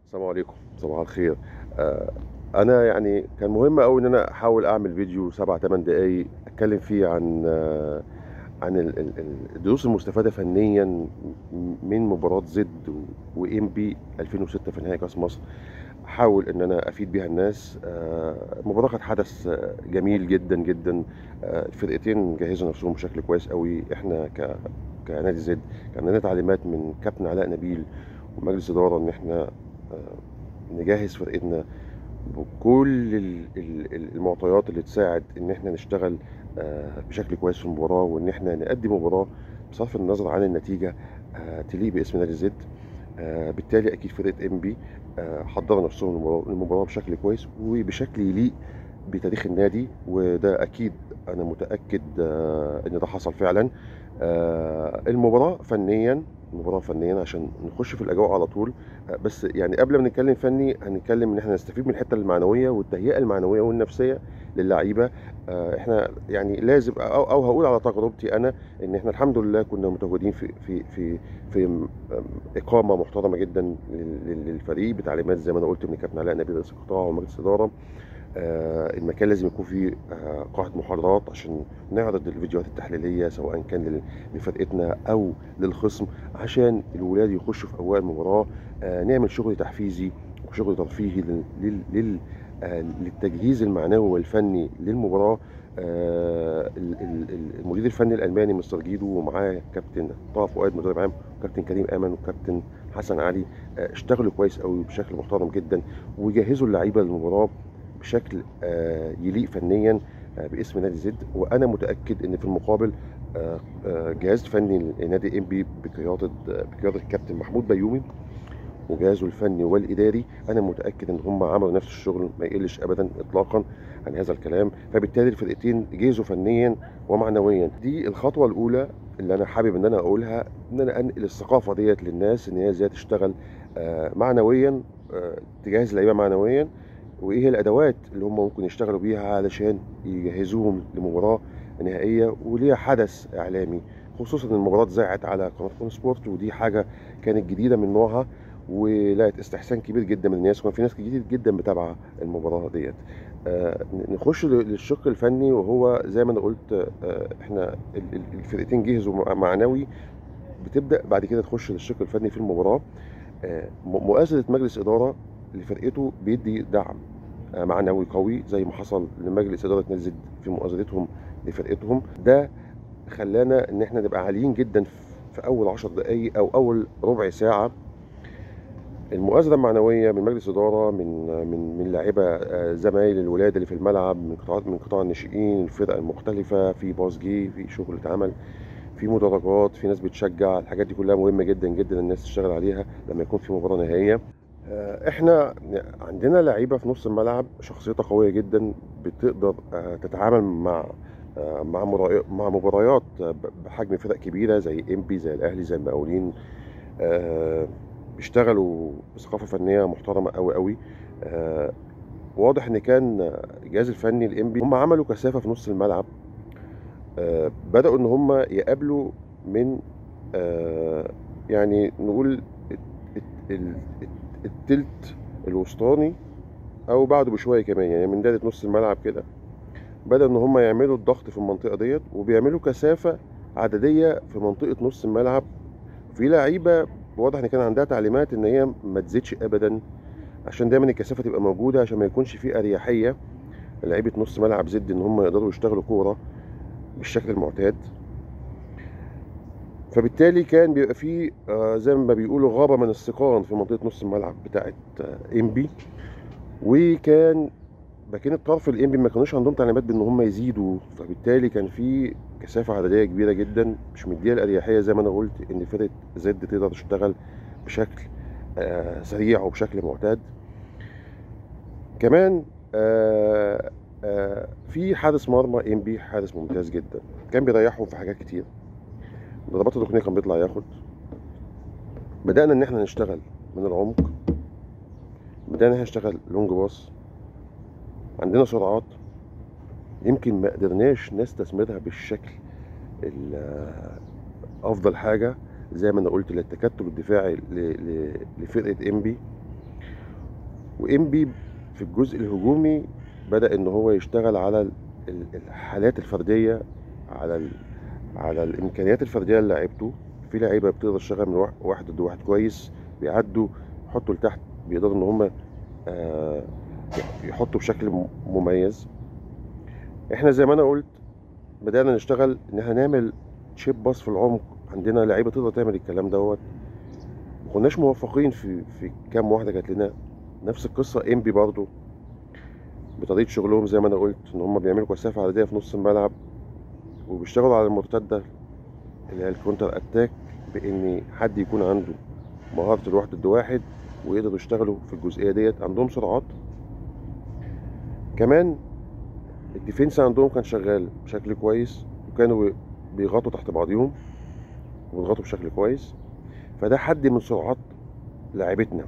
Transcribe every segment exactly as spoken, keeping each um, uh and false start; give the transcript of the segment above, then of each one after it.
السلام عليكم، صباح الخير. آه، انا يعني كان مهم قوي ان انا احاول اعمل فيديو سبع ثمان دقايق اتكلم فيه عن آه، عن ال- ال- ال- الدروس المستفاده فنيا من مباراه زد وام بي ألفين وستة في نهائي كاس مصر. احاول ان انا افيد بيها الناس. آه، المباراه كانت حدث آه، جميل جدا جدا. آه، الفرقتين جهزوا نفسهم بشكل كويس قوي. احنا ك كنادي زد كان لنا تعليمات من كابتن علاء نبيل ومجلس اداره ان احنا آه، نجهز فرقتنا بكل ال- ال- ال- المعطيات اللي تساعد ان احنا نشتغل آه، بشكل كويس في المباراه، وان احنا نقدم مباراه بصرف النظر عن النتيجه آه، تليق باسم نادي زد. آه، بالتالي اكيد فرقه ام بي آه، حضروا نفسهم للمباراه للمباراة بشكل كويس وبشكل يليق بتاريخ النادي، وده اكيد انا متاكد آه، ان ده حصل فعلا. آه، المباراه فنيا المباراه فنيا عشان نخش في الاجواء على طول. آه، بس يعني قبل ما نتكلم فني هنتكلم ان احنا نستفيد من الحته المعنويه والتهيئه المعنويه والنفسيه للعيبه. آه، احنا يعني لازم او, أو هقول على تجربتي انا ان احنا الحمد لله كنا متواجدين في في في في م- اقامه محترمه جدا لل- لل- للفريق بتعليمات زي ما انا قلت من كابتن علاء نبيل رئيس القطاع ومجلس اداره. آه، المكان لازم يكون فيه آه، قاعة محاضرات عشان نعرض الفيديوهات التحليلية سواء كان لل- لفرقتنا أو للخصم، عشان الولاد يخشوا في أجواء المباراة. آه، نعمل شغل تحفيزي وشغل ترفيهي لل- لل- لل- آه، للتجهيز المعنوي والفني للمباراة. آه، ال- ال- ال- المدير الفني الألماني مستر جيدو ومعاه كابتن طه فؤاد مدرب عام وكابتن كريم أمن وكابتن حسن علي آه، اشتغلوا كويس قوي بشكل محترم جدا وجهزوا اللعيبة للمباراة بشكل آه، يليق فنيا آه، باسم نادي زد. وانا متاكد ان في المقابل آه، آه، جهاز فني لنادي ام بي بقياده آه، بقياده الكابتن محمود بيومي وجهازه الفني والاداري، انا متاكد ان هم عملوا نفس الشغل ما يقلش ابدا اطلاقا عن هذا الكلام. فبالتالي الفرقتين جهزوا فنيا ومعنويا. دي الخطوه الاولى اللي انا حابب ان انا اقولها، ان انا انقل الثقافه ديت للناس ان هي ازاي تشتغل آه، معنويا، آه، تجهز اللعيبه معنويا، وايه هي الادوات اللي هم ممكن يشتغلوا بيها علشان يجهزوهم لمباراه نهائيه وليها حدث اعلامي. خصوصا ان المباراه اتذاعت على قناه كون سبورت، ودي حاجه كانت جديده من نوعها ولقت استحسان كبير جدا من الناس، وكان في ناس كتير جدا متابعه المباراه ديت. آه نخش للشق الفني، وهو زي ما انا قلت آه احنا ال- ال- الفرقتين جهزوا مع- معنوي. بتبدا بعد كده تخش للشق الفني في المباراه. آه م- مؤازره مجلس اداره لفرقته بيدي دعم آه معنوي قوي زي ما حصل لمجلس اداره نادي زد في مؤازرتهم لفرقتهم. ده خلانا ان احنا نبقى عاليين جدا في اول عشر دقائق او اول ربع ساعه. المؤازرة المعنوية من مجلس إدارة، من من من لاعيبة آه، زمايل الولاد اللي في الملعب، من قطاعات من قطاع الناشئين، الفرق المختلفة، في باص جه، في شغل اتعمل، في مدرجات، في ناس بتشجع. الحاجات دي كلها مهمة جدا جدا الناس تشتغل عليها لما يكون في مباراة نهائية. آه، احنا عندنا لعيبة في نص الملعب شخصيتها قوية جدا، بتقدر آه، تتعامل مع آه، مع مرا- مع مباريات آه، بحجم فرق كبيرة زي انبي، زي الأهلي، زي المقاولين. آه، بيشتغلوا بثقافه فنيه محترمه قوي قوي. آه، واضح ان كان الجهاز الفني الانبي هم عملوا كثافه في نص الملعب. آه، بداوا ان هم يقابلوا من آه، يعني نقول الت- ال- الت- التلت الوسطاني او بعده بشويه كمان، يعني من دايره نص الملعب كده. بدأ ان هم يعملوا الضغط في المنطقه ديت وبيعملوا كثافه عدديه في منطقه نص الملعب. في لعيبه واضح ان كان عندها تعليمات ان هي ما تزيدش ابدا عشان دايما الكثافه تبقى موجوده، عشان ما يكونش في اريحيه لعيبه نص ملعب زد ان هم يقدروا يشتغلوا كوره بالشكل المعتاد. فبالتالي كان بيبقى في آه، زي ما بيقولوا غابه من الثقان في منطقه نص الملعب بتاعه انبي. وكان باكين الطرف الانبي ما كانوش عندهم تعليمات بان هم يزيدوا، فبالتالي كان في كثافه عدديه كبيره جدا مش مديه الاريحيه زي ما انا قلت ان فرقه زد تقدر تشتغل بشكل آه، سريع وبشكل معتاد. كمان آه آه في حارس مرمى انبي، حارس ممتاز جدا، كان بيريحهم في حاجات كتير. ضربات الركنيه كان بيطلع ياخد. بدانا ان احنا نشتغل من العمق، بدانا ان احنا نشتغل لونج باص. عندنا سرعات يمكن ما قدرناش نستثمرها بالشكل ال- افضل حاجه زي ما انا قلت للتكتل الدفاعي ل- ل- لفرقه انبي. وإنبي في الجزء الهجومي بدأ إن هو يشتغل على ال- ال- الحالات الفردية، على ال... على الإمكانيات الفردية للاعيبته. في لعيبة بتقدر تشتغل من واحد واحد ضد واحد كويس، بيعدوا يحطوا لتحت، بيقدروا إن هم آه، يحطوا بشكل م- مميز. احنا زي ما انا قلت بدأنا نشتغل ان احنا نعمل شيب باص في العمق. عندنا لعيبة تقدر تعمل الكلام دوت. ما كناش موفقين في في كام واحدة جات لنا. نفس القصة انبي برضو، بطريقة شغلهم زي ما انا قلت ان هم بيعملوا كثافة عددية في نص الملعب، وبيشتغلوا على المرتدة اللي هي الكونتر اتاك، بان حد يكون عنده مهارة الواحد ضد واحد ويقدروا يشتغلوا في الجزئية ديت. عندهم سرعات كمان. الديفنس عندهم كان شغال بشكل كويس، وكانوا بيغطوا تحت بعضيهم وبيضغطوا بشكل كويس، فده حد من سرعات لاعبتنا.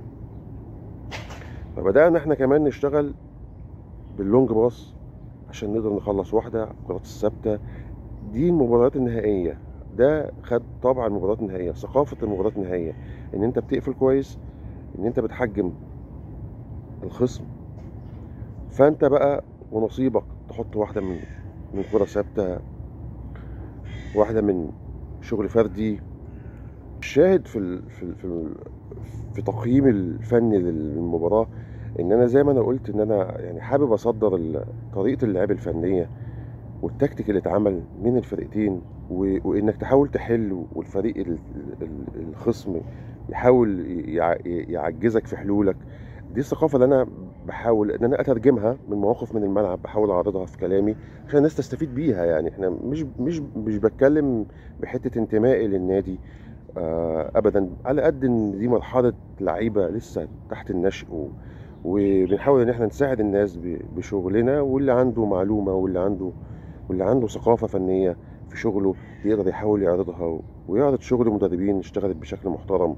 فبدأنا احنا كمان نشتغل باللونج باص عشان نقدر نخلص واحدة. الكرات الثابتة دي المباريات النهائية، ده خد طبعا المباريات النهائية، ثقافة المباريات النهائية، ان انت بتقفل كويس، ان انت بتحجم الخصم. فانت بقى ونصيبك تحط واحدة من من كرة ثابتة، واحدة من شغل فردي. الشاهد في ال... في ال... في, ال... في تقييم الفني للمباراة، ان انا زي ما انا قلت ان انا يعني حابب اصدر ال- طريقة اللعب الفنية والتكتيك اللي اتعمل من الفرقتين، و... وانك تحاول تحل، والفريق ال... ال... الخصم يحاول يع... يعجزك في حلولك. دي الثقافة اللي انا بحاول ان انا اترجمها من مواقف من الملعب، بحاول اعرضها في كلامي عشان الناس تستفيد بيها. يعني احنا مش مش مش بتكلم بحتة انتمائي للنادي آه، ابدا، على قد ان دي مرحله لعيبه لسه تحت النشء، و- وبنحاول ان احنا نساعد الناس ب- بشغلنا، واللي عنده معلومه واللي عنده واللي عنده ثقافه فنيه في شغله يقدر يحاول يعرضها، ويعرض شغل مدربين اشتغلت بشكل محترم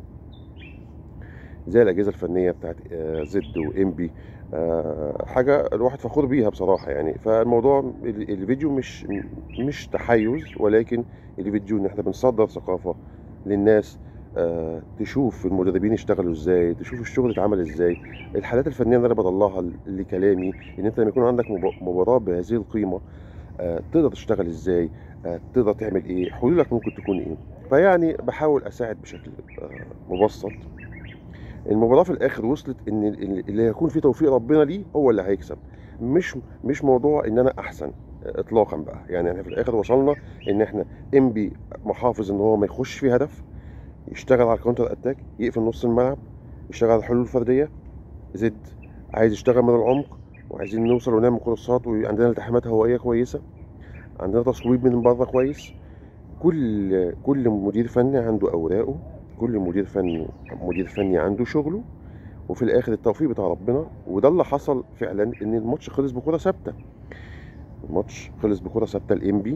زي الاجهزه الفنيه بتاعت آه، زد وانبي. آه، حاجه الواحد فخور بيها بصراحه يعني. فالموضوع ال- الفيديو مش مش تحيز، ولكن الفيديو ان احنا بنصدر ثقافه للناس، آه، تشوف المدربين اشتغلوا ازاي، تشوف الشغل اتعمل ازاي. الحالات الفنيه اللي انا بطلعها لكلامي، ان انت لما يكون عندك مب- مباراه بهذه القيمه، آه، تقدر تشتغل ازاي، آه، تقدر تعمل ايه، حلولك ممكن تكون ايه. فيعني بحاول اساعد بشكل آه، مبسط. المباراة في الآخر وصلت إن ال- اللي هيكون فيه توفيق ربنا ليه هو اللي هيكسب. مش مش موضوع إن أنا أحسن إطلاقا بقى. يعني إحنا في الآخر وصلنا إن إحنا إنبي محافظ إن هو ما يخش فيه هدف، يشتغل على الكونتر أتاك، يقفل نص الملعب، يشتغل على الحلول الفردية. زد عايز يشتغل من العمق، وعايزين نوصل ونعمل كورسات، وعندنا التحامات هوائية كويسة، عندنا تصويب من بره كويس. كل كل مدير فني عنده أوراقه، كل مدير فني مدير فني عنده شغله، وفي الاخر التوفيق بتاع ربنا. وده اللي حصل فعلا، ان الماتش خلص بكره ثابته. الماتش خلص بكره ثابته الانبي.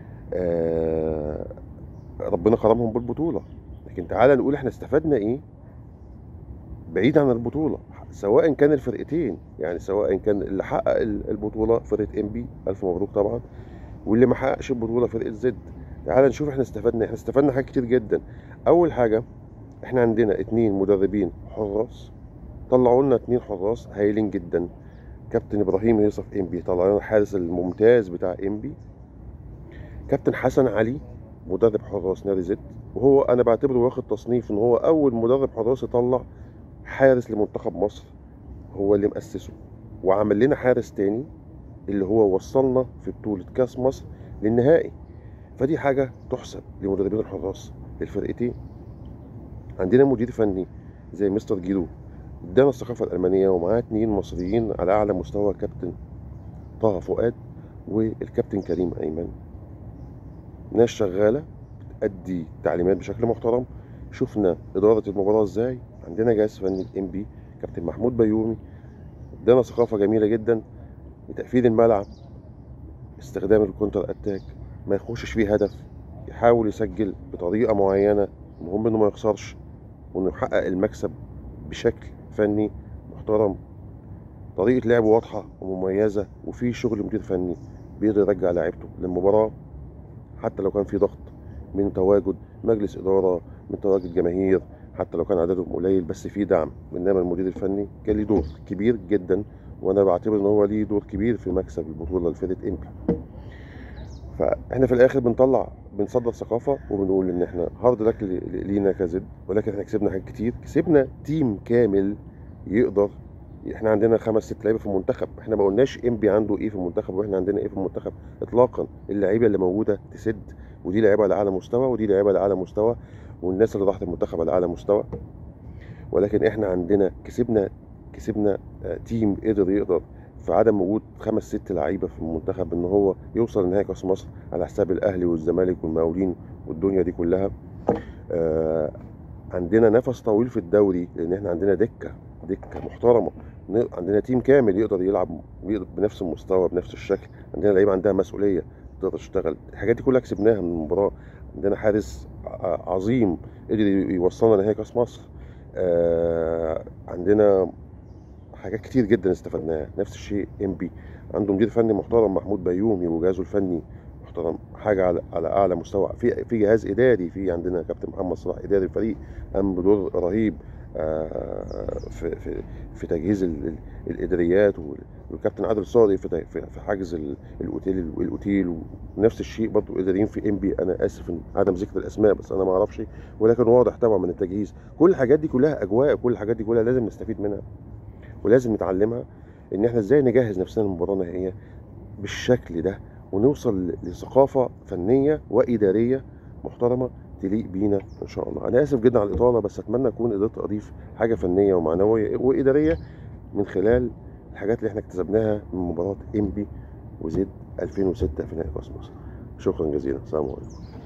آه ربنا كرمهم بالبطوله. لكن تعالى نقول احنا استفدنا ايه بعيد عن البطوله. سواء كان الفرقتين، يعني سواء كان اللي حقق البطوله فرقه انبي، الف مبروك طبعا، واللي ما حققش البطوله فرقه زد. تعالى نشوف احنا استفدنا. احنا استفدنا حاجات كتير جدا. اول حاجه، احنا عندنا اتنين مدربين حراس، طلعوا لنا اتنين حراس هايلين جدا. كابتن ابراهيم يوسف انبي طلع لنا الحارس الممتاز بتاع انبي. كابتن حسن علي مدرب حراس نادي زد، وهو انا بعتبره واخد تصنيف ان هو اول مدرب حراس يطلع حارس لمنتخب مصر. هو اللي مؤسسه وعمل لنا حارس تاني اللي هو وصلنا في بطولة كاس مصر للنهائي. فدي حاجة تحسب لمدربين الحراس للفرقتين. عندنا مدير فني زي مستر جيرو، ادانا الثقافة الألمانية، ومعاه اتنين مصريين على أعلى مستوى، كابتن طه فؤاد والكابتن كريم أيمن. ناس شغالة بتأدي تعليمات بشكل محترم. شفنا إدارة المباراة إزاي. عندنا جهاز فني الإم بي كابتن محمود بيومي، ادانا ثقافة جميلة جدا لتقفيل الملعب، استخدام الكونتر أتاك، ما يخشش فيه هدف، يحاول يسجل بطريقة معينة، المهم إنه ما يخسرش، وإنه يحقق المكسب بشكل فني محترم. طريقة لعب واضحة ومميزة، وفي شغل مدير فني بيقدر يرجع لاعيبته للمباراة حتى لو كان في ضغط من تواجد مجلس إدارة، من تواجد جماهير، حتى لو كان عددهم قليل بس في دعم، انما المدير الفني كان ليه دور كبير جدا، وانا بعتبر ان هو ليه دور كبير في مكسب البطوله لفرقه انبي. فاحنا في الاخر بنطلع بنصدر ثقافه وبنقول ان احنا هارد لك لينا كزد، ولكن احنا كسبنا حاجات كتير، كسبنا تيم كامل يقدر. احنا عندنا خمس ست لعيبه في المنتخب، احنا ما قلناش انبي عنده ايه في المنتخب واحنا عندنا ايه في المنتخب اطلاقا. اللعيبه اللي موجوده تسد، ودي لعيبه على اعلى مستوى ودي لعيبه على اعلى مستوى، والناس اللي راحت المنتخب على اعلى مستوى. ولكن احنا عندنا كسبنا كسبنا آه، تيم قدر يقدر في عدم وجود خمس ست لعيبه في المنتخب ان هو يوصل لنهائي كاس مصر على حساب الاهلي والزمالك والمقاولين والدنيا دي كلها. آه، عندنا نفس طويل في الدوري لان احنا عندنا دكه دكه محترمه، ن- عندنا تيم كامل يقدر يلعب يقدر بنفس المستوى بنفس الشكل، عندنا لعيبه عندها مسؤوليه تقدر تشتغل. الحاجات دي كلها كسبناها من المباراه. عندنا حارس ع- عظيم قدر يوصلنا نهائي كاس مصر. آه، عندنا حاجات كتير جدا استفدناها. نفس الشيء انبي عنده مدير فني محترم محمود بيومي وجهازه الفني محترم، حاجه على على اعلى مستوى. في في جهاز اداري، في عندنا كابتن محمد صلاح اداري الفريق قام بدور رهيب آه، في في في تجهيز ال- ال- الاداريات، وال- والكابتن عادل صادق في ت- في في حجز ال- الاوتيل الاوتيل ونفس الشيء برضه اداريين في انبي. انا اسف إن عدم ذكر الاسماء بس انا ما اعرفش، ولكن واضح طبعا من التجهيز. كل الحاجات دي كلها اجواء، كل الحاجات دي كلها لازم نستفيد منها ولازم نتعلمها، ان احنا ازاي نجهز نفسنا للمباراه النهائيه بالشكل ده، ونوصل لثقافه فنيه واداريه محترمه تليق بينا ان شاء الله. انا اسف جدا على الاطاله، بس اتمنى اكون قدرت اضيف حاجه فنيه ومعنويه واداريه من خلال الحاجات اللي احنا اكتسبناها من مباراه انبي وزد ألفين وستة في نهائي كاس مصر. شكرا جزيلا، السلام عليكم.